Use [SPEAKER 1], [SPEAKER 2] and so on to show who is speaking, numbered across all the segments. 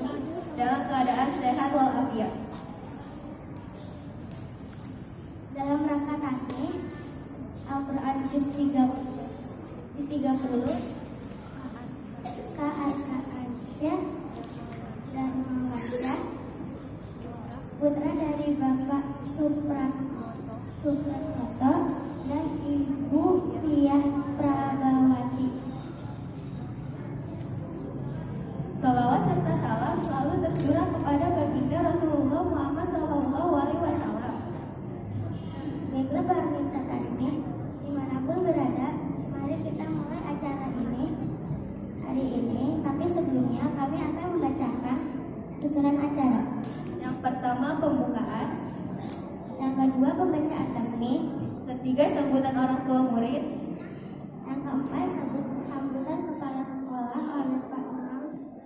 [SPEAKER 1] dalam keadaan sehat walafiat.
[SPEAKER 2] Dalam rangka tasbih Al-Quran juz 30 Ka'arka'ansyah dan Mawasyah, putra dari Bapak Supratoto dan Ibu Tiah Prabawati.
[SPEAKER 1] Salawat serta salam selalu tercurah kepada baginda Rasulullah Muhammad SAW.
[SPEAKER 2] Baiklah para pemirsa tasbih, dimanapun berada, mari kita mulai acara ini hari ini. Tapi sebelumnya kami akan membacakan susunan acara.
[SPEAKER 1] Yang pertama pembukaan,
[SPEAKER 2] Yang kedua pembacaan tasbih.
[SPEAKER 1] ketiga sambutan orang tua murid,
[SPEAKER 2] Yang keempat sambutan kepala sekolah oleh Pak Imam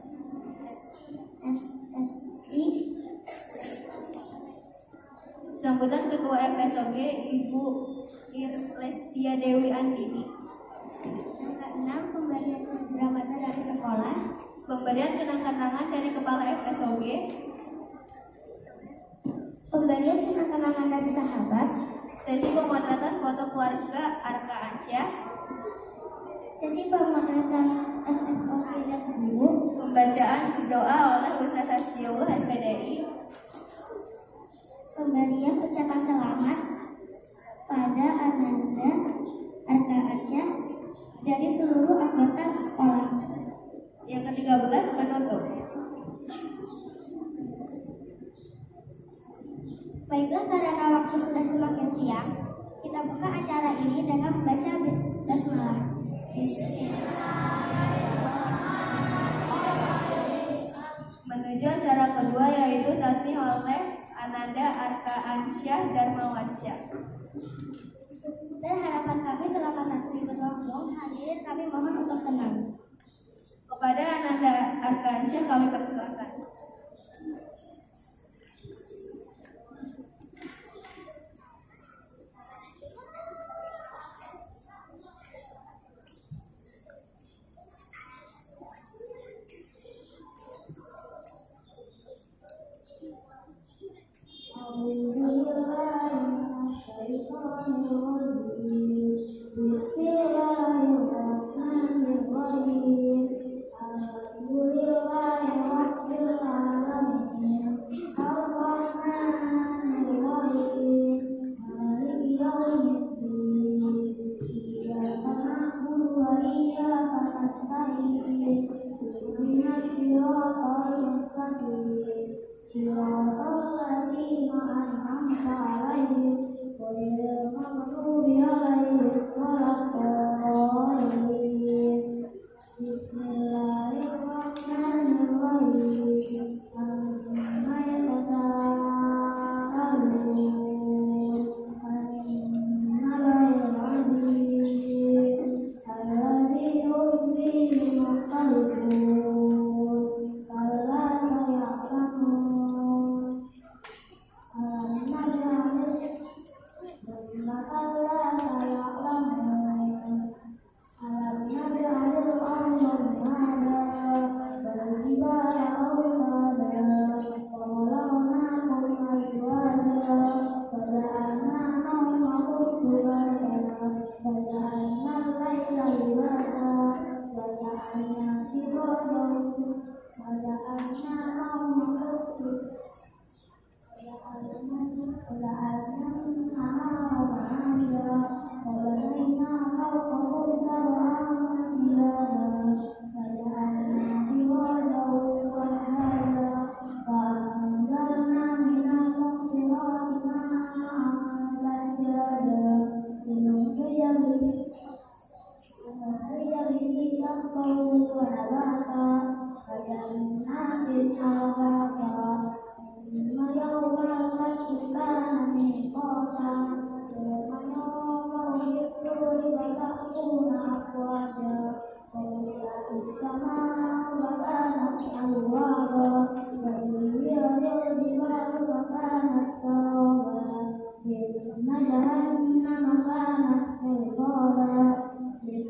[SPEAKER 2] SSI.
[SPEAKER 1] sambutan ketua FSOG Ibu Irlestia Dewi Andini,
[SPEAKER 2] Yang keenam pemberian dramata dari sekolah.
[SPEAKER 1] pemberian kenang-kenangan dari kepala FSOG,
[SPEAKER 2] Pemberian kenang-kenangan dari sahabat.
[SPEAKER 1] sesi pemotretan foto keluarga Arka Ansyah,
[SPEAKER 2] Sesi pemotretan FSOG dan guru.
[SPEAKER 1] pembacaan doa oleh Ustaz Hasbiullah SPDI,
[SPEAKER 2] Pemberian ucapan selamat pada Ananda Arka Ansyah dari seluruh anggota sekolah.
[SPEAKER 1] yang ke-13 penutup.
[SPEAKER 2] Baiklah, karena waktu sudah semakin siang, kita buka acara ini dengan membaca basmalah.
[SPEAKER 1] Menuju acara kedua yaitu tasbih oleh Ananda Arka Ansyah Darmawansyah.
[SPEAKER 2] Dan harapan kami selama tasbih berlangsung, hadirin kami mohon untuk tenang.
[SPEAKER 1] Kepada Ananda Arka Ansyah kami persilakan.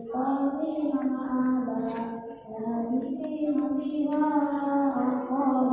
[SPEAKER 2] Terima kasih.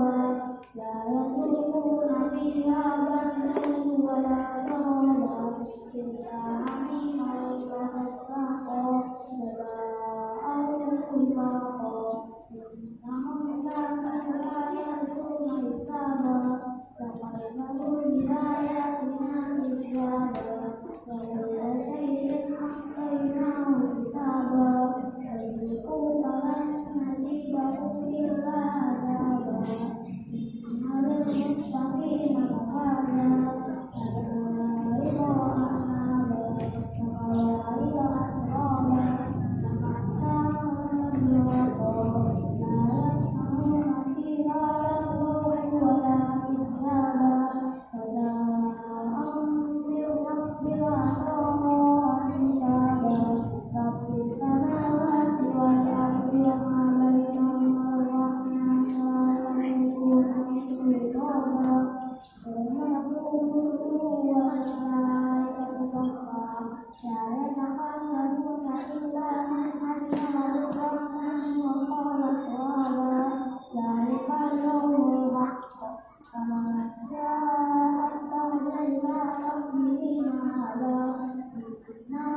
[SPEAKER 2] لا يذوقون فيها بردا ولا شرابا إلا حميما وغساقا جزاء وفاقا إنهم كانوا لا يرجون حسابا فقدموا بآياتنا كذابا وكل شيء أحصيناه كتابا فذوقوا فلن نزيدكم إلا عذابا هذا المتقين مفازا كذلك وأعنابا وكواعب أترابا ومتاعا زرقا لا يسمعون فيها لغوا ولا كذابا سلام بالرب وعطاء حسابا رب السماوات والأرض وما بينهما الرحمن ولا يملكون منه خطابا يوم يقوم الروح والملائكة صفا لا يتكلمون إلا من أذن الرحمن وقال صوابا ذلك اليوم الحق فمن شاء اتخذ إلى ربه مآبا إنا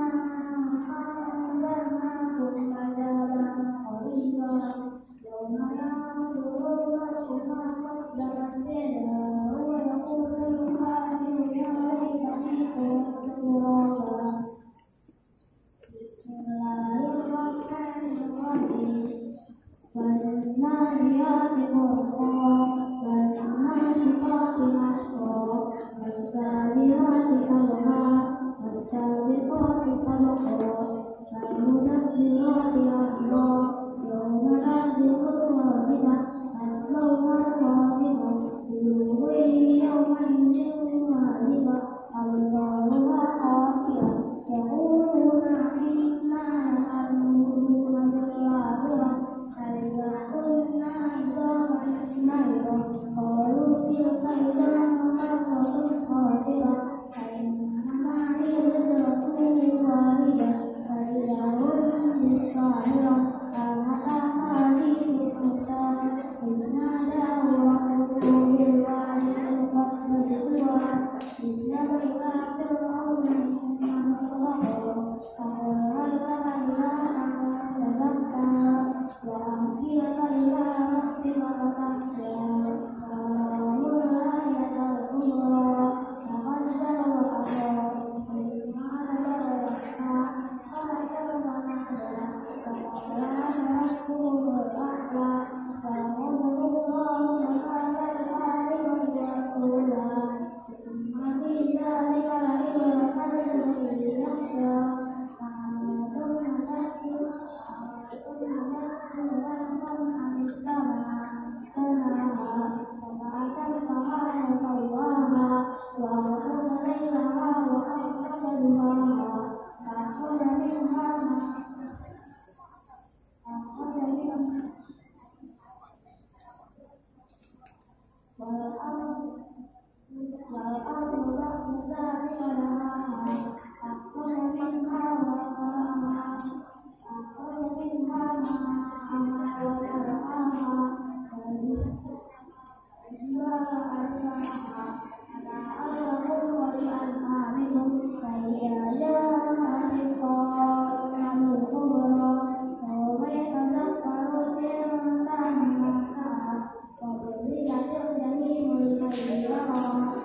[SPEAKER 2] أنذرناكم عذابا قريبا يوم ينظر المرء ما قدمت يداه ويقول الكافر يا ليتني كنت ترابا بسم الله الرحمن الرحيم والناديات غرقا والناشطات نشطا والسابحات سبحا والسابقات سبقا فالمدبرات أمرا يوم تدبر الرابطة تتلوها الرابطة قلوب يومئذ واجبة أبصارها خاشعة يقولون إنا لمردود في الآخرة أإذا كنا عظاما نخرة قالوا تلك إذا كرة خاسرة فإنما هي زجرة واحدة فإذا هم بالساهرة هذا حديث موسى إذ ناداه ربه بالوادي المقدس طوى اذهب إلى فرعون إنه طغى فقل هل لك إلى أن تزكى وأهديك إلى ربك فتخشى فأراه الآية الكبرى فقدر وقدر ثم أدبر يسعى فحشر فنادى فقال أنا ربكم الأعلى فيقول الله تعالى الآخرة والأولى ثم في ذلك لعبرة لمن يخشى ثم تذكر عن السماء بناها وبعث السماء سواها وأغطش ليلها وأغطش نهارها فأخرج منها والأرض بعد ذلك دهاها أخرج منها وأخرجها أخرج منها ماءها ومرعاها والجبال أرساها فجعل لكم ولأنعامكم فإذا جاءت الطامة الكبرى يوم يتذكر الإنسان ما سعى وبرزت الجحيم لمن يرى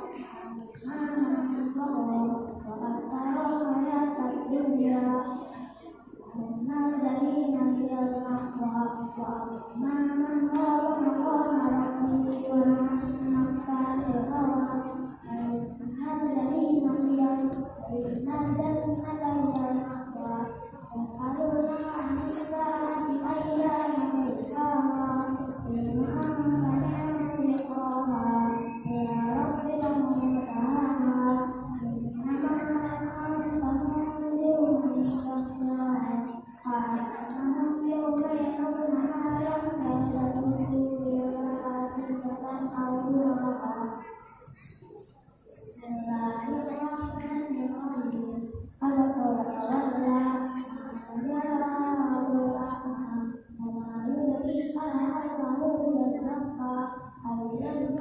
[SPEAKER 2] وقد ترى الحياة الدنيا إن الذين هي المأوى وأما من خاف مقام ربه ونهى النفس عن الهوى إن الذين هي الجنة هي المأوى يسألونك عن الساعة أيان مرساها إنما أنت ذكراها إلى ربك منتهاها إنما أنت منذر من يخشاها كأنهم يوم يرون ما ينتهي أو نورها بسم الله الرحمن الرحيم خلق وتولى وما يدريك لعله يزكى أو يذكر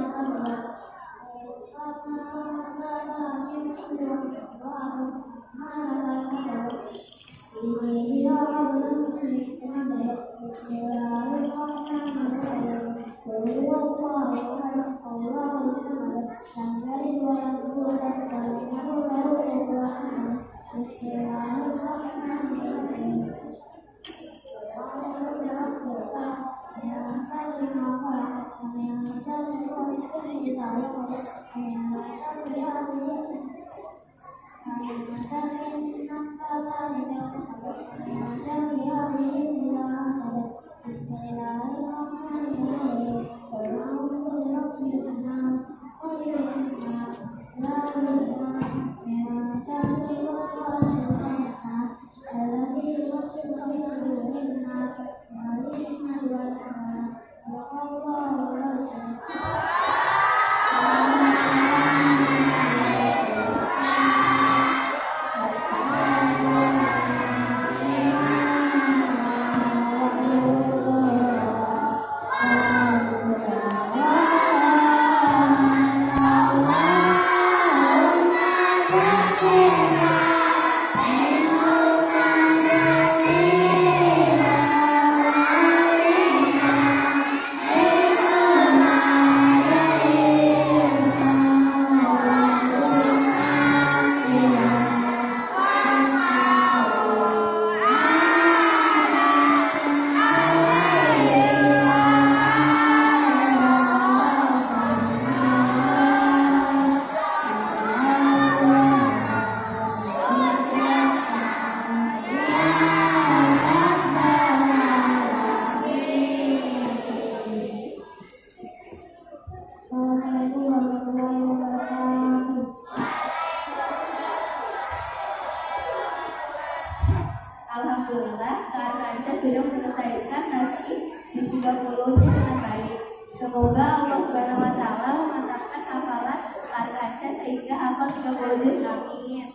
[SPEAKER 1] Alhamdulillah, Kak Ransha sudah menyelesaikan nasi di 30-nya dengan baik. Semoga Allah Subhanahu wa Ta'ala memantapkan hafalan Kak Ransha sehingga hafal 30 juz. Amin.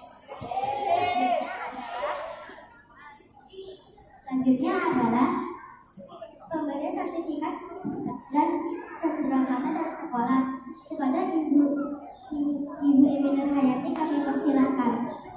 [SPEAKER 2] Selanjutnya adalah pemberian sertifikat dan keberangkatan dari sekolah kepada Ibu Eminah Hayati. Kami persilahkan.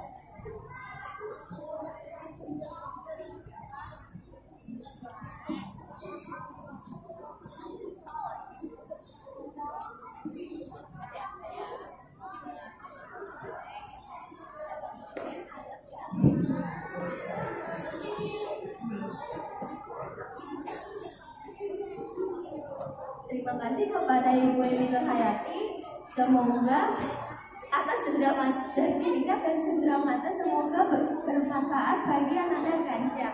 [SPEAKER 1] Terima kasih kepada Ibu Eminah Hayati. Semoga atas sertifikat dan cenderamata semoga bermanfaat bagi anak dan Ransha.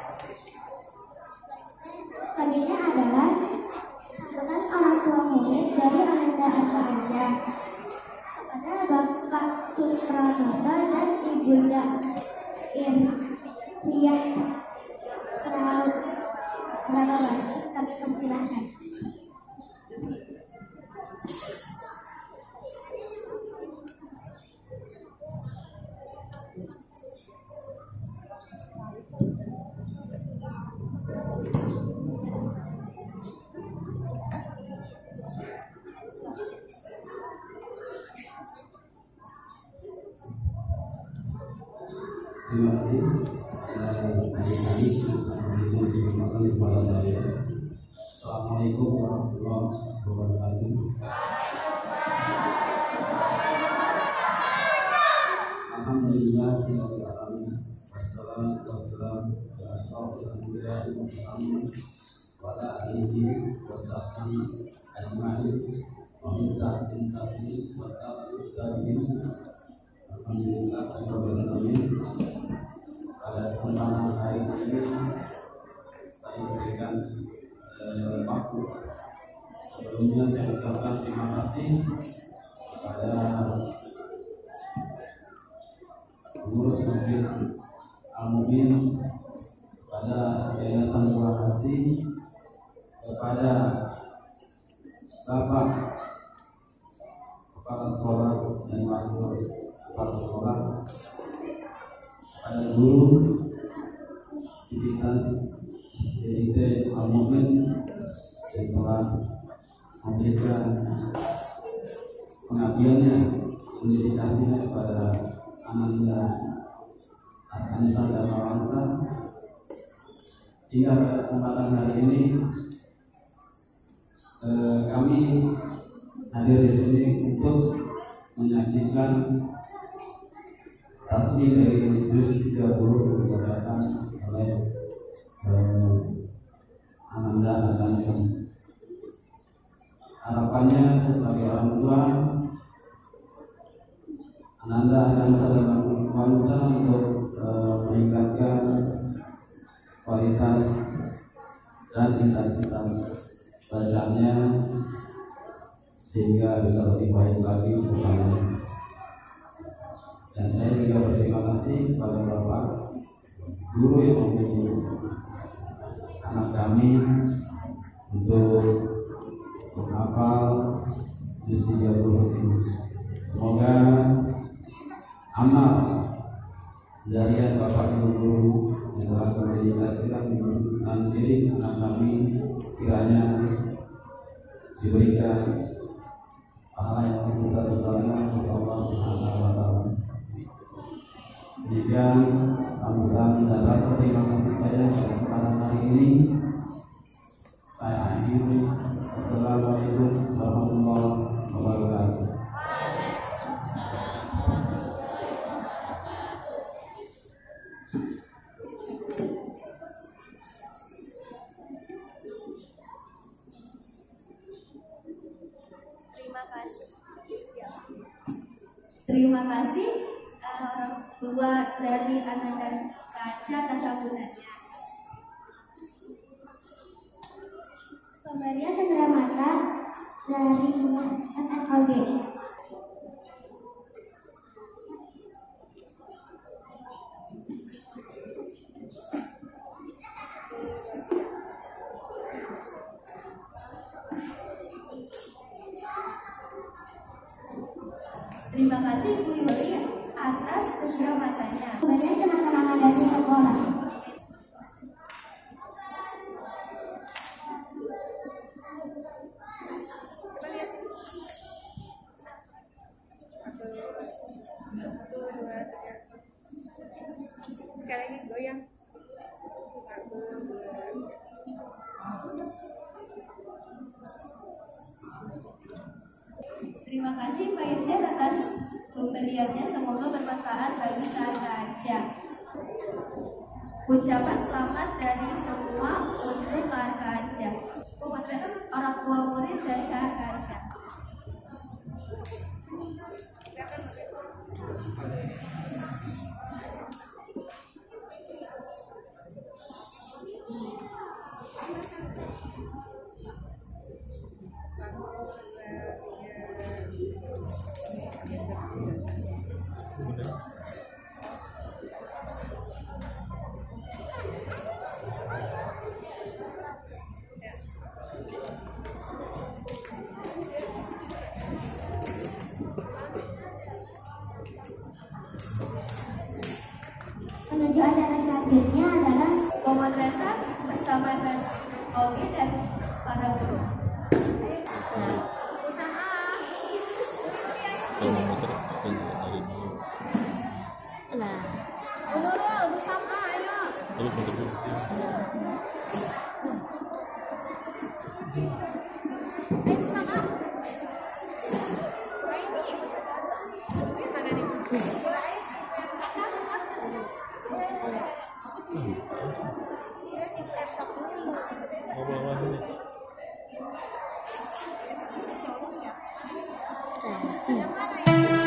[SPEAKER 2] Selanjutnya adalah sambutan orang tua murid dari Ananda Atma Anja kepada Bapak Supranoto dan Ibunda Iriyah Prabawati. Kami persilahkan.
[SPEAKER 3] Terima kasih Assalamualaikum warahmatullahi wabarakatuh. Alhamdulillah wassalamu ala asyrofil anbiya'i wal mursalin wa ala alihi wa sahbihi ajma'in wa min tabi'in wa tabi'in. Alhamdulillah rabbil alamin. Pada kesempatan hari ini saya berikan waktu. Sebelumnya saya ucapkan terima kasih kepada pengurus Masjid Al-Mu'min, kepada Yayasan Buah Hati, kepada Bapak Kepala Sekolah dan Wakil Kepala Sekolah, kepada guru Siditas DIT Al-Mu'min yang telah memberikan pengabdiannya, dedikasinya kepada Ananda Arkansa dan Mawansa. Hingga pada kesempatan hari ini kami hadir di sini untuk menyaksikan tasbih dari juz 30 dibacakan oleh Ananda Arkansa. Harapannya sebagai orang tua Ananda Arkansa dan Mawansa untuk meningkatkan kualitas dan intensitas bacaannya sehingga bisa lebih baik lagi kedepannya. Dan saya juga berterima kasih kepada Bapak guru yang membimbing anak kami untuk menghafal juz 30 ini. Semoga amal dari Bapak Guru yang telah mendedikasikan dan diri anak kami kiranya diberikan pahala yang besar-besarnya oleh Allah Subhanahu wa taala. Demikian sambutan dan rasa terima kasih saya pada kesempatan hari ini. Saya akhiri. Assalamualaikum warahmatullahi wabarakatuh.
[SPEAKER 1] Terima kasih orang tua dari Ananda Arkansa atas sambutannya.
[SPEAKER 2] Pemberian cenderamata dari FSOG.
[SPEAKER 1] Terima kasih Bu Yuli atas cenderamatannya.
[SPEAKER 2] Pemberian kenang-kenangan dari sekolah.
[SPEAKER 1] Sekali lagi goyang. Terima kasih Pak Irsyad atas pemberiannya, semoga bermanfaat bagi Arkansa. Ucapan selamat dari semua untuk Arkansa. Pemotretan orang tua murid dari Arkansa.
[SPEAKER 2] Menuju acara selanjutnya adalah
[SPEAKER 1] Pemotretan bersama FSOG dan para guru.
[SPEAKER 4] Kalau mau muter dari dulu.
[SPEAKER 5] Nah,
[SPEAKER 1] Nurul bersama ayo.
[SPEAKER 4] Terus muter dulu.
[SPEAKER 1] Ayo bersama.
[SPEAKER 4] Bawah ini.
[SPEAKER 5] nah.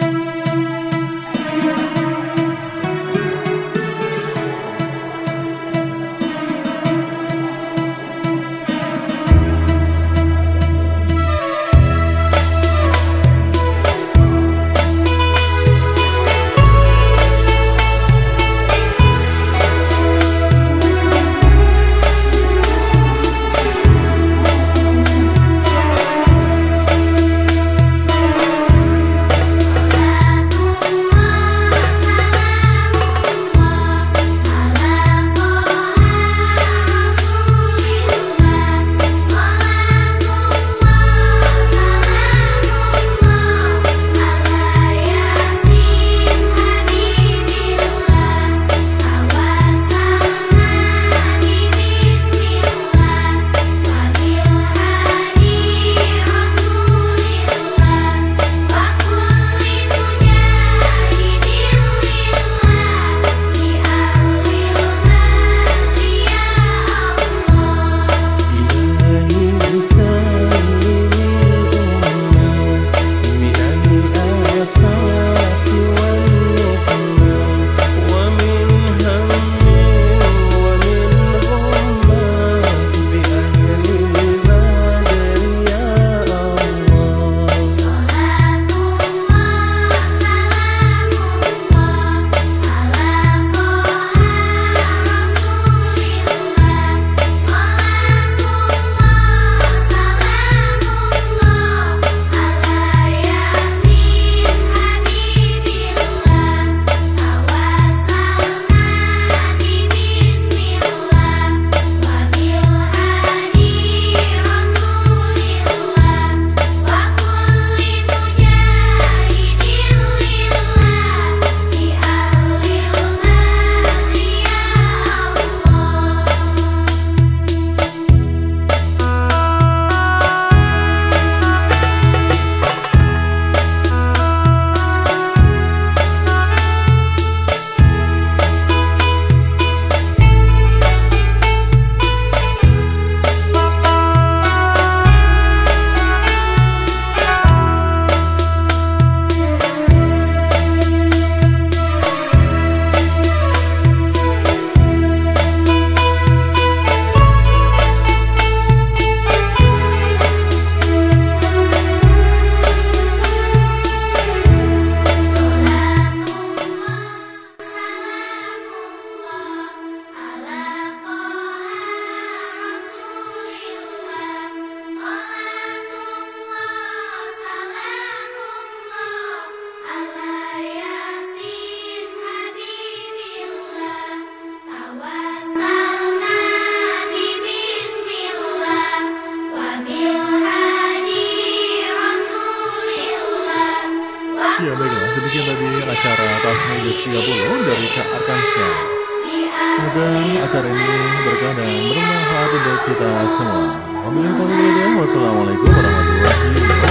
[SPEAKER 6] Ya baiklah, demikian tadi acara Tasmi Yes 30 dari Kak Arkansya. Semoga acara ini berkah dan bermanfaat untuk kita semua. Wassalamualaikum warahmatullahi wabarakatuh.